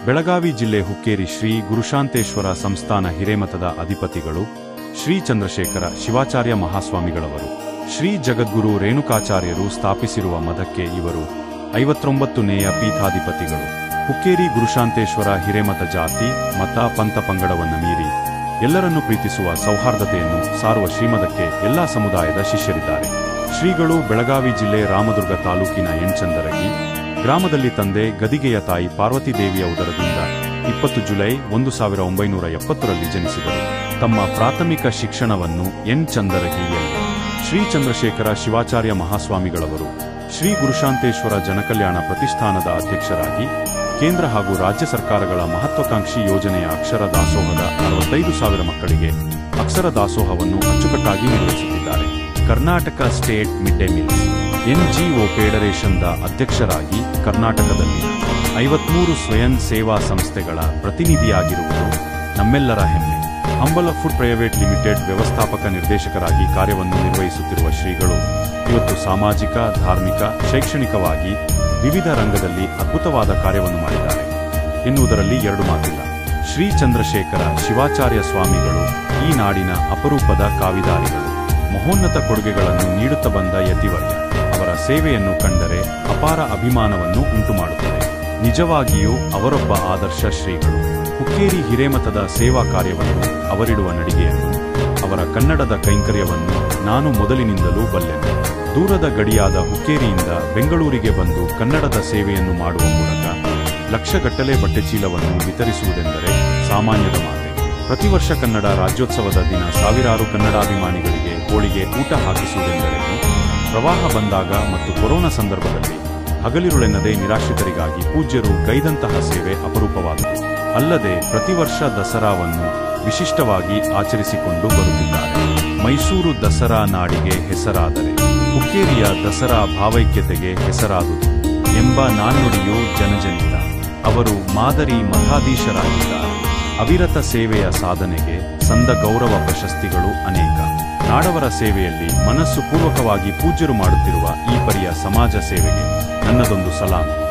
ಬೆಳಗಾವಿ ಜಿಲ್ಲೆ ಹುಕ್ಕೇರಿ ಶ್ರೀ ಗುರುಶಾಂತೇಶ್ವರ ಸಂಸ್ಥಾನ ಹಿರೇಮಠದ ಅಧಿಪತಿಗಳು ಶ್ರೀ ಚಂದ್ರಶೇಖರ ಶಿವಾಚಾರ್ಯ ಮಹಾಸ್ವಾಮಿಗಳವರು ಶ್ರೀ ಜಗದ್ಗುರು ರೇಣುಕಾಚಾರ್ಯರು ಸ್ಥಾಪಿಸಿರುವ ಮಠಕ್ಕೆ ಇವರು 59ನೇಯ ಪೀಠಾಧಿಪತಿಗಳು. ಹುಕ್ಕೇರಿ ಗುರುಶಾಂತೇಶ್ವರ ಹಿರೇಮಠ ಜಾತಿ ಮತ ಪಂಥ ಪಂಗಡವನ್ನು ಮೀರಿ ಎಲ್ಲರನ್ನೂ ಪ್ರೀತಿಸುವ ಸೌಹಾರ್ದತೆಯನ್ನು ಸಾರುವ ಶ್ರೀಮಠಕ್ಕೆ ಎಲ್ಲಾ ಸಮುದಾಯದ ಶಿಷ್ಯರಿದ್ದಾರೆ. ಶ್ರೀಗಳು ಬೆಳಗಾವಿ ಜಿಲ್ಲೆ ರಾಮದುರ್ಗ ತಾಲೂಕಿನ ಎನ್ಚಂದರಗಿ ಗ್ರಾಮದಲ್ಲಿ ತಂದೆ ಗದಿಗೆಯ ತಾಯಿ ಪಾರ್ವತಿದೇವಿಯ ಉದರದಿಂದ 20 ಜುಲೈ 1970ರಲ್ಲಿ ಜನಿಸಿದರು. ತಮ್ಮ ಪ್ರಾಥಮಿಕ ಶಿಕ್ಷಣವನ್ನು ಎನ್ಚಂದರಗಿಯಲ್ಲಿ ಶ್ರೀ ಚಂದ್ರಶೇಖರ ಶಿವಾಚಾರ್ಯ ಮಹಾಸ್ವಾಮಿಗಳವರು ಶ್ರೀ ಗುರುಶಾಂತೇಶ್ವರ ಜನಕಲ್ಯಾಣ ಪ್ರತಿಷ್ಠಾನದ ಅಧ್ಯಕ್ಷರಾಗಿ ಕೇಂದ್ರ ಹಾಗೂ ರಾಜ್ಯ ಸರ್ಕಾರಗಳ ಮಹತ್ವಾಕಾಂಕ್ಷಿ ಯೋಜನೆಯ ಅಕ್ಷರ ದಾಸೋಹದ 65,000 ಮಕ್ಕಳಿಗೆ ಅಕ್ಷರ ದಾಸೋಹವನ್ನು ಅಚ್ಚುಕಟ್ಟಾಗಿ ನಿರ್ವಹಿಸುತ್ತಿದ್ದಾರೆ. Karnataka state mid day meals NGO ಫೆಡರೇಷನ್ದ ಅಧ್ಯಕ್ಷರಾಗಿ ಕರ್ನಾಟಕದಲ್ಲಿ 53 ಸ್ವಯಂ ಸೇವಾ ಸಂಸ್ಥೆಗಳ ಪ್ರತಿನಿಧಿಯಾಗಿರುವುದು ನಮ್ಮೆಲ್ಲರ ಹೆಮ್ಮೆ. ಹಂಬಲ ಫುಡ್ ಪ್ರೈವೇಟ್ ಲಿಮಿಟೆಡ್ ವ್ಯವಸ್ಥಾಪಕ ನಿರ್ದೇಶಕರಾಗಿ ಕಾರ್ಯವನ್ನು ನಿರ್ವಹಿಸುತ್ತಿರುವ ಶ್ರೀಗಳು ಇವತ್ತು ಸಾಮಾಜಿಕ, ಧಾರ್ಮಿಕ, ಶೈಕ್ಷಣಿಕವಾಗಿ ವಿವಿಧ ರಂಗದಲ್ಲಿ ಅದ್ಭುತವಾದ ಕಾರ್ಯವನ್ನು ಮಾಡಿದ್ದಾರೆ ಎನ್ನುವುದರಲ್ಲಿ ಎರಡು ಮಾತಿಲ್ಲ. ಶ್ರೀ ಚಂದ್ರಶೇಖರ ಶಿವಾಚಾರ್ಯ ಸ್ವಾಮಿಗಳು ಈ ನಾಡಿನ ಅಪರೂಪದ ಕಾವಿದಾರಿಗಳು. ಮಹೋನ್ನತ ಕೊಡುಗೆಗಳನ್ನು ನೀಡುತ್ತಾ ಬಂದ ಯತಿವರ್ಯ ಅವರ ಸೇವೆಯನ್ನು ಕಂಡರೆ ಅಪಾರ ಅಭಿಮಾನವನ್ನು ಉಂಟುಮಾಡುತ್ತದೆ. ನಿಜವಾಗಿಯೂ ಅವರೊಬ್ಬ ಆದರ್ಶ ಶ್ರೀಗಳು. ಹುಕ್ಕೇರಿ ಹಿರೇಮಠದ ಸೇವಾ ಕಾರ್ಯವನ್ನು, ಅವರಿಡುವ ನಡಿಗೆಯನ್ನು, ಅವರ ಕನ್ನಡದ ಕೈಂಕರ್ಯವನ್ನು ನಾನು ಮೊದಲಿನಿಂದಲೂ ಬಲ್ಲೆನು. ದೂರದ ಗಡಿಯಾದ ಹುಕ್ಕೇರಿಯಿಂದ ಬೆಂಗಳೂರಿಗೆ ಬಂದು ಕನ್ನಡದ ಸೇವೆಯನ್ನು ಮಾಡುವ ಮೂಲಕ ಲಕ್ಷಗಟ್ಟಲೆ ಬಟ್ಟೆಚೀಲವನ್ನು ವಿತರಿಸುವುದೆಂದರೆ ಸಾಮಾನ್ಯದ ಮಾತೆ. ಪ್ರತಿ ವರ್ಷ ಕನ್ನಡ ರಾಜ್ಯೋತ್ಸವದ ದಿನ ಸಾವಿರಾರು ಕನ್ನಡಾಭಿಮಾನಿಗಳಿಗೆ ಹೋಳಿಗೆ ಊಟ ಹಾಕಿಸುವುದೆಂದರೇನು, ಪ್ರವಾಹ ಬಂದಾಗ ಮತ್ತು ಕೊರೋನಾ ಸಂದರ್ಭದಲ್ಲಿ ಹಗಲಿರುಳೆನ್ನದೇ ನಿರಾಶ್ರಿತರಿಗಾಗಿ ಪೂಜ್ಯರು ಗೈದಂತಹ ಸೇವೆ ಅಪರೂಪವಾದುದು. ಅಲ್ಲದೆ ಪ್ರತಿ ವರ್ಷ ದಸರಾವನ್ನು ವಿಶಿಷ್ಟವಾಗಿ ಆಚರಿಸಿಕೊಂಡು ಬರುತ್ತಿದ್ದಾರೆ. ಮೈಸೂರು ದಸರಾ ನಾಡಿಗೆ ಹೆಸರಾದರೆ ಹುಕ್ಕೇರಿಯ ದಸರಾ ಭಾವೈಕ್ಯತೆಗೆ ಹೆಸರಾದುದು ಎಂಬ ನಾಣ್ಣುಡಿಯು ಜನಜನಿತ. ಅವರು ಮಾದರಿ ಮಠಾಧೀಶರಾಗಿದ್ದಾರೆ. ಅವಿರತ ಸೇವೆಯ ಸಾಧನೆಗೆ ಸಂದ ಗೌರವ ಪ್ರಶಸ್ತಿಗಳು ಅನೇಕ. ನಾಡವರ ಸೇವೆಯಲ್ಲಿ ಮನಸ್ಸು ಪೂರ್ವಕವಾಗಿ ಪೂಜ್ಯರು ಮಾಡುತ್ತಿರುವ ಈ ಪರಿಯ ಸಮಾಜ ಸೇವೆಗೆ ನನ್ನದೊಂದು ಸಲಾಂ.